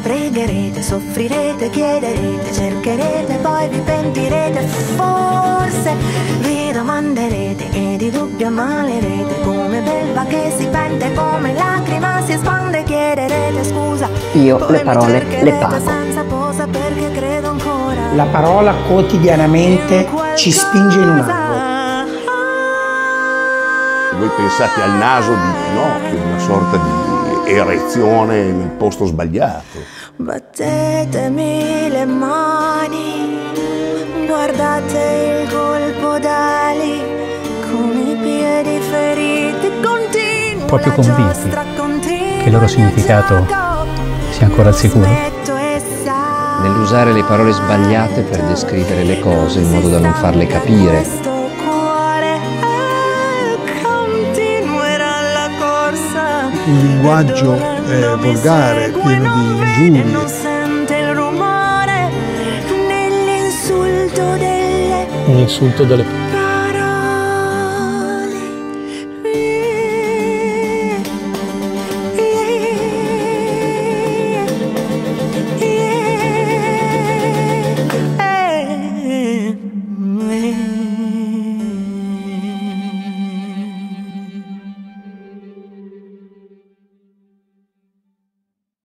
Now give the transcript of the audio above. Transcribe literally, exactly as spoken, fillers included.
Pregherete, soffrirete, chiederete, cercherete, poi vi pentirete. Forse vi domanderete e di dubbio ammalerete, come belva che si pente, come lacrima si espande. Chiederete scusa, io le parole le pago. senza posa perché credo ancora. La parola quotidianamente ci spinge in un angolo. Voi pensate al naso di Pinocchio, una sorta di erezione nel posto sbagliato. Battetemi le mani, guardate il colpo d'ali, con i piedi feriti continua. Proprio la convinti giostra, continua che il loro significato sia ancora al sicuro? Nell'usare le parole sbagliate per descrivere le cose in modo da non farle capire. Un linguaggio eh, volgare, pieno di ingiurie. Non sente il rumore nell'insulto delle Un insulto delle parole. Yeah, yeah, yeah.